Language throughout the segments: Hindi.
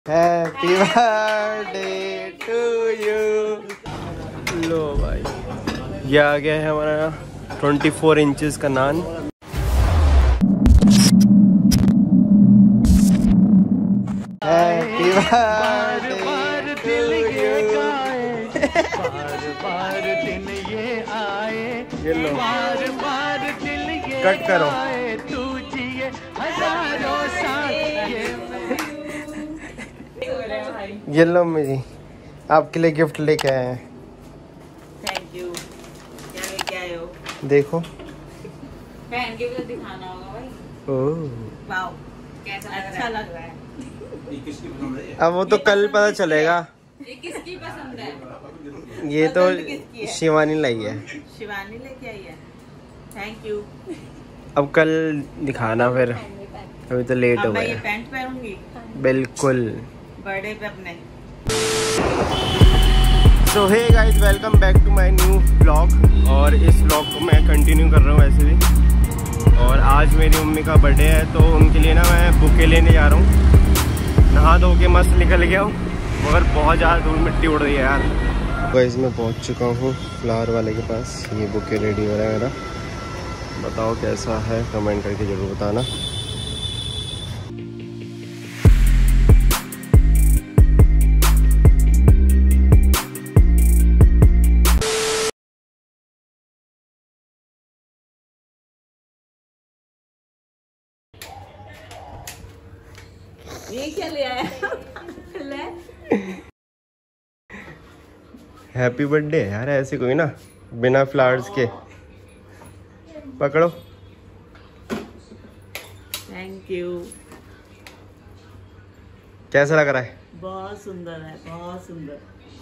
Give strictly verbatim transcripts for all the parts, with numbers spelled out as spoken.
Happy birthday to you. लो भाई, ये आ गया है हमारा चौबीस इंचेस का नान। Happy birthday to you. ये लो, कट करो। ये लो मेरी, आपके लिए गिफ्ट लेके आए हैं। Thank you. क्या लेके आए हो? देखो, पहन के भी तो दिखाना होगा भाई। ओह वाओ, कैसा अच्छा लग रहा है। अब वो तो कल पता चलेगा। ये किसकी पसंद है? ये तो पसंद किसकी है? शिवानी लाई है। शिवानी लेके आई है। Thank you. अब कल दिखाना फिर, अभी तो लेट अब हो मैं ये गया। पैंट पहनूंगी बिल्कुल। बर्थडे पे अपने। So hey guys, welcome back to my new vlog. और इस व्लॉग को मैं कंटिन्यू कर रहा हूँ वैसे भी। और आज मेरी मम्मी का बर्थडे है, तो उनके लिए ना मैं बुके लेने जा रहा हूँ। नहा धो के मस्त निकल गया हूँ, मगर बहुत ज़्यादा धूल मिट्टी उड़ रही है यार। गाइस, मैं पहुँच चुका हूँ फ्लावर वाले के पास। ये बुके रेडी हो रहा है मेरा। बताओ कैसा है, कमेंट करके ज़रूर बताना। ये क्या ले आया? ले। हैप्पी बर्थडे यार, ऐसे कोई ना बिना फ्लावर्स के। पकड़ो। Thank you. कैसा लग रहा है? बहुत सुंदर है, बहुत सुंदर।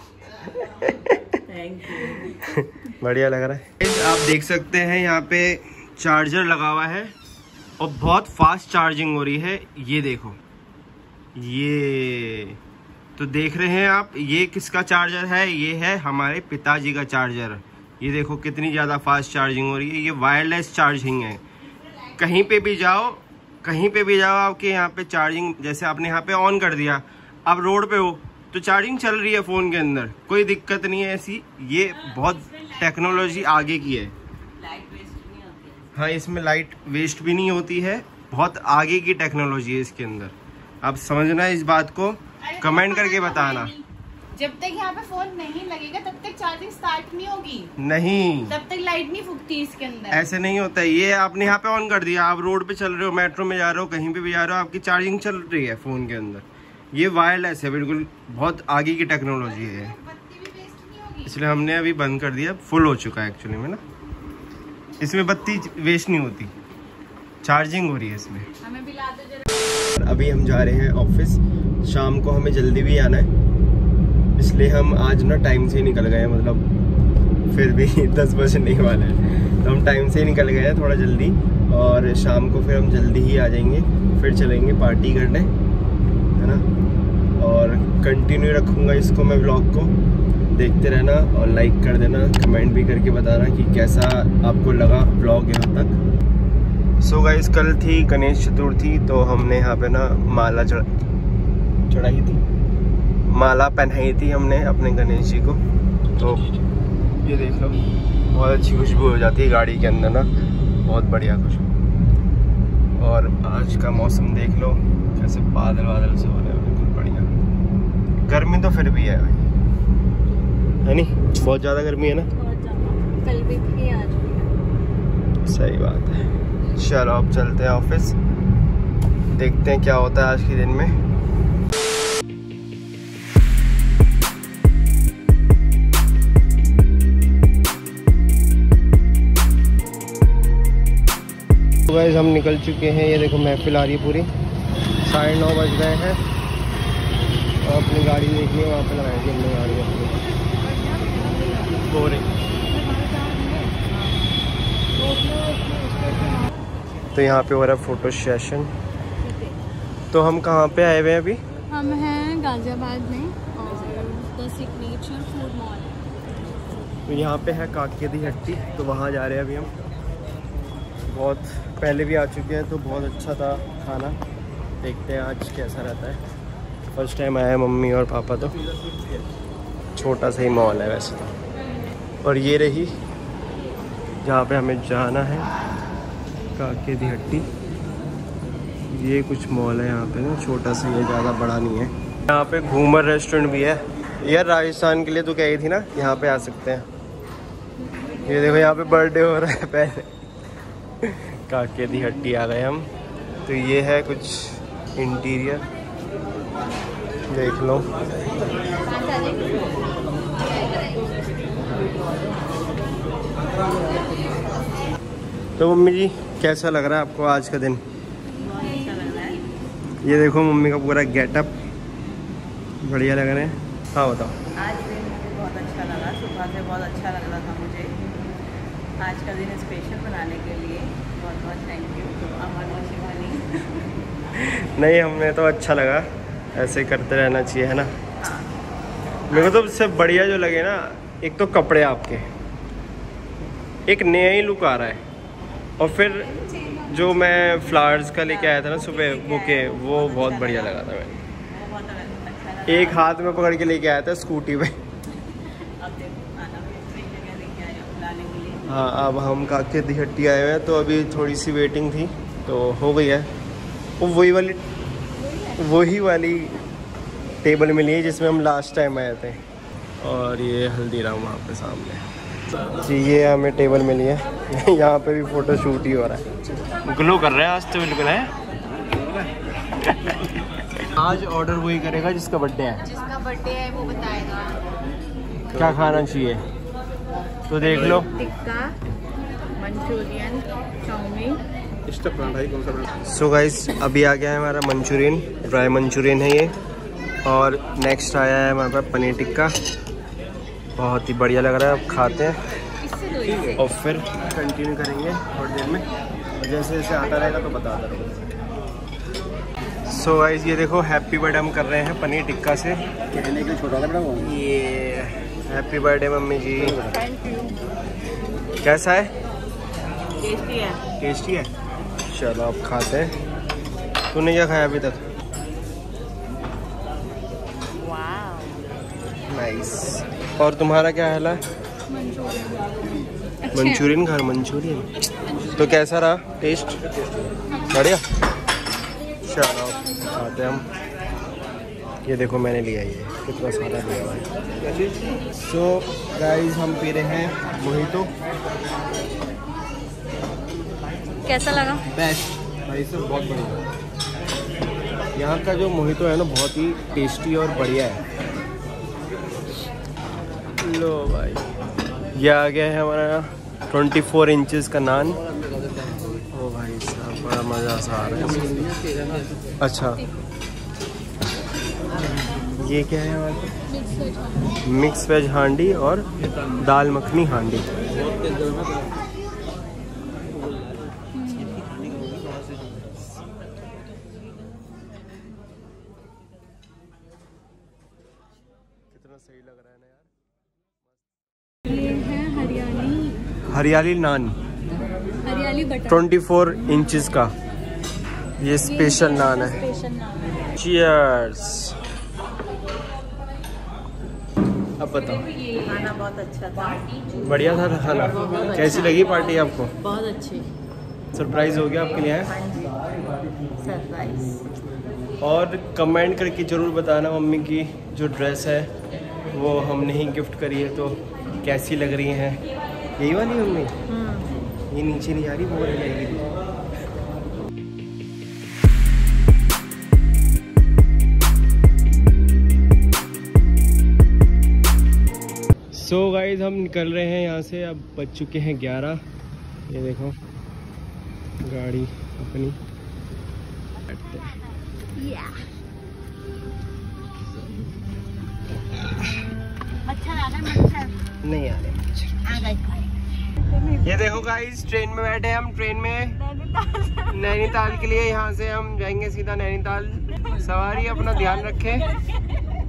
Thank you. बढ़िया लग रहा है। आप देख सकते हैं यहाँ पे चार्जर लगा हुआ है और बहुत फास्ट चार्जिंग हो रही है। ये देखो, ये तो देख रहे हैं आप, ये किसका चार्जर है? ये है हमारे पिताजी का चार्जर। ये देखो कितनी ज़्यादा फास्ट चार्जिंग हो रही है। ये वायरलेस चार्जिंग है। कहीं पे भी जाओ, कहीं पे भी जाओ, आपके यहाँ पे चार्जिंग, जैसे आपने यहाँ पे ऑन कर दिया, अब रोड पे हो तो चार्जिंग चल रही है फ़ोन के अंदर, कोई दिक्कत नहीं है ऐसी। ये बहुत टेक्नोलॉजी आगे की है। लाइट वेस्ट नहीं होती है। हाँ, इसमें लाइट वेस्ट भी नहीं होती है। बहुत आगे की टेक्नोलॉजी है इसके अंदर। आप समझना इस बात को, कमेंट करके बताना। जब तक यहाँ पे फोन नहीं लगेगा तब तक चार्जिंग स्टार्ट नहीं होगी। नहीं, तब तक लाइट नहीं फूकती इसके अंदर। ऐसे नहीं होता है। ये आपने यहाँ पे ऑन कर दिया, आप रोड पे चल रहे हो, मेट्रो में जा रहे हो, कहीं पे भी जा रहे हो, आपकी चार्जिंग चल रही है फोन के अंदर। ये वायरलेस है, बिल्कुल बहुत आगे की टेक्नोलॉजी है। बत्ती भी वेस्ट नहीं होगी। इसलिए हमने अभी बंद कर दिया, फुल हो चुका है एक्चुअली में ना। इसमें बत्ती वेस्ट नहीं होती, चार्जिंग हो रही है इसमें। हमें भी ला दो जरा। अभी हम जा रहे हैं ऑफिस। शाम को हमें जल्दी भी आना है, इसलिए हम आज ना टाइम से ही निकल गए हैं। मतलब फिर भी दस बजे नहीं वाले हैं, तो हम टाइम से ही निकल गए हैं थोड़ा जल्दी। और शाम को फिर हम जल्दी ही आ जाएंगे, फिर चलेंगे पार्टी करने, है ना। और कंटिन्यू रखूँगा इसको मैं व्लॉग को, देखते रहना और लाइक कर देना, कमेंट भी करके बताना कि कैसा आपको लगा व्लॉग यहाँ तक। सो so गाइस, कल थी गणेश चतुर्थी, तो हमने यहाँ पे ना माला चढ़ चढ़ाई थी, माला पहनाई थी हमने अपने गणेश जी को। तो ये देख लो, बहुत अच्छी खुशबू हो जाती है गाड़ी के अंदर ना, बहुत बढ़िया खुशबू। और आज का मौसम देख लो, कैसे बादल बादल से हो रहे हैं, बिल्कुल बढ़िया। गर्मी तो फिर भी है भाई, है नहीं? बहुत ज़्यादा गर्मी है ना। बहुत ज्यादा, कल भी थी आज भी। सही बात है। चलो अब चलते हैं ऑफिस, देखते हैं क्या होता है आज के दिन में। तो गाइस, हम निकल चुके हैं। ये देखो महफिल आ रही है पूरी। साढ़े नौ बज गए हैं और अपनी गाड़ी देखनी है, वहाँ पे लगाएंगे हमने गाड़ी अपनी। बोरिंग। तो यहाँ पे हो रहा है फोटो सेशन। तो हम कहाँ पे आए हुए हैं अभी? हम हैं गाजियाबाद में और द सिग्नेचर फूड मॉल। तो यहाँ पे है काके दी हट्टी, तो वहाँ जा रहे हैं अभी हम। बहुत पहले भी आ चुके हैं, तो बहुत अच्छा था खाना। देखते हैं आज कैसा रहता है। फर्स्ट टाइम आया है मम्मी और पापा, तो छोटा सा ही मॉल है वैसे तो। और ये रही जहाँ पे हमें जाना है, काके दी हट्टी। ये कुछ मॉल है यहाँ पे ना, छोटा सा, ये ज़्यादा बड़ा नहीं है। यहाँ पे घूमर रेस्टोरेंट भी है। यार राजस्थान के लिए तो कही थी ना, यहाँ पे आ सकते हैं। ये देखो यहाँ पे बर्थडे हो रहा है पहले। काके दी हट्टी आ गए हम। तो ये है कुछ इंटीरियर, देख लो। तो मम्मी जी कैसा लग रहा है आपको आज का दिन? बहुत अच्छा लग रहा है। ये देखो मम्मी का पूरा गेटअप, बढ़िया लग रहे हैं। हाँ बताओ। आज दिन मुझे बहुत अच्छा लगा, सुबह से बहुत अच्छा लग रहा था मुझे। आज का दिन स्पेशल बनाने के लिए बहुत बहुत थैंक यू अमन और शिवानी। नहीं, हमें तो अच्छा लगा, ऐसे करते रहना चाहिए, है ना। हाँ, मेरे को तो सबसे बढ़िया जो लगे ना, एक तो कपड़े आपके, एक नया ही लुक आ रहा है। और फिर जो मैं फ्लावर्स का लेके आया था ना सुबह बुके, वो बहुत बढ़िया लगा था। मैं वो बहुत अच्छा लगा। एक हाथ में पकड़ के लेके आया था स्कूटी पे। अब देखो आना भी जगह लेके आए हो लाने के लिए। हाँ, अब हम काके दी हट्टी आए हुए हैं, तो अभी थोड़ी सी वेटिंग थी तो हो गई है। वो वही वाली वही वाली टेबल मिली है जिसमें हम लास्ट टाइम आए थे। और ये हल्दीराम वहाँ पे सामने जी, ये हमें टेबल मिली है। यहाँ पे भी फोटो शूट ही हो रहा है। ग्लो कर रहे हैं आज तो बिल्कुल है। आज ऑर्डर वही करेगा जिसका बर्थडे है। जिसका बर्थडे है वो बताएगा क्या खाना चाहिए, तो देख लो। टिक्का, मंचूरियन, चाउमीन। सो गाइस अभी आ गया है हमारा मंचूरियन, ड्राई मंचूरियन है ये। और नेक्स्ट आया है हमारे पास पनीर टिक्का, बहुत ही बढ़िया लग रहा है। अब खाते हैं और फिर कंटिन्यू करेंगे थोड़ी देर में, और जैसे जैसे आता रहेगा तो बताता रहूँगा। सो गाइस ये देखो, हैप्पी बर्थडे हम कर रहे हैं पनीर टिक्का से। कहने के छोटा था वो। ये happy birthday mummy ji. Thank you. कैसा है? टेस्टी है। टेस्टी है। चलो अब खाते हैं। तूने क्या खाया अभी तक? नाइस। और तुम्हारा क्या हाल है? मंचूरियन खा, मंचूरियन तो कैसा रहा टेस्ट? बढ़िया। चलो खाते हैं हम। ये देखो मैंने लिया, ये कितना सारा लिया हुआ है। सो गाइस हम पी रहे हैं मोहितो। कैसा लगा? बेस्ट भाई, सब बहुत बढ़िया। यहाँ का जो मोहितो है ना, बहुत ही टेस्टी और बढ़िया है। लो भाई, ये आ गया है हमारा चौबीस इंचेस का नान। ओ भाई साहब, बड़ा मज़ा सा आ रहा है। अच्छा, ये क्या है हमारे पास? मिक्स वेज हांडी और दाल मखनी हांडी। सही लग रहा है ना यार। ये है हरियाली हरियाली नान, हरियाली बटर चौबीस इंचेस का ये स्पेशल नान है। स्पेशल नान है। चीयर्स। अब बताओ। खाना बहुत अच्छा था। बढ़िया था खाना। कैसी लगी पार्टी आपको? बहुत अच्छी। सरप्राइज हो गया आपके लिए है? हाँ जी, सरप्राइज। और कमेंट करके ज़रूर बताना मम्मी की जो ड्रेस है वो हमने ही गिफ्ट करी है, तो कैसी लग रही है। यही वाली मम्मी? ये नीचे नहीं आ रही, वो वाली आएगी। सो गाइज हम निकल रहे हैं यहाँ से। अब बज चुके हैं ग्यारह। ये देखो गाड़ी अपनी। मच्छर आ गए, मच्छर नहीं आ रहे मच्छर। आ गए। ये देखो गाइस, ट्रेन में बैठे हैं हम। ट्रेन में नैनीताल के लिए। यहाँ से हम जाएंगे सीधा नैनीताल। सवारी अपना ध्यान रखें।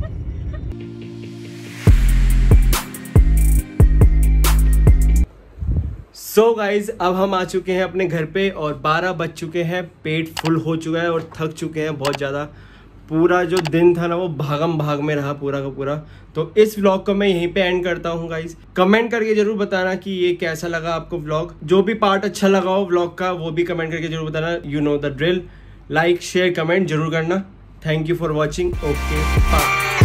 सो so गाइज अब हम आ चुके हैं अपने घर पे और बारह बज चुके हैं। पेट फुल हो चुका है और थक चुके हैं बहुत ज़्यादा। पूरा जो दिन था ना वो भागम भाग में रहा पूरा का पूरा। तो इस व्लॉग को मैं यहीं पे एंड करता हूँ गाइस। कमेंट करके जरूर बताना कि ये कैसा लगा आपको व्लॉग, जो भी पार्ट अच्छा लगा हो व्लॉग का वो भी कमेंट करके जरूर बताना। You know the drill, like share comment जरूर करना। Thank you for watching, okay bye.